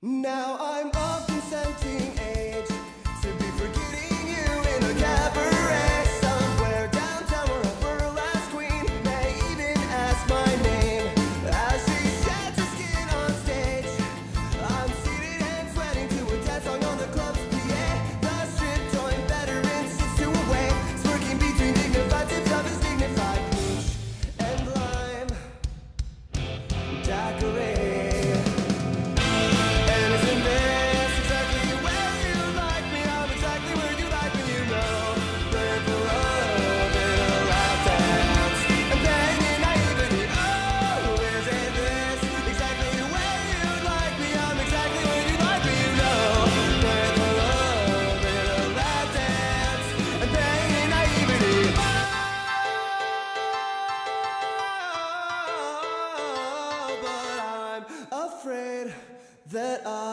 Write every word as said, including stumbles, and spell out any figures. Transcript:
Now I'm of consenting age to be forgetting you in a cabaret somewhere downtown where a burlesque queen may even ask my name as she sheds her skin on stage. I'm seated and sweating to a dead song on the club's P A. The strip joint veteran sits to a way, smirking between dignified tips of his dignified peach and lime daiquiri. Afraid that I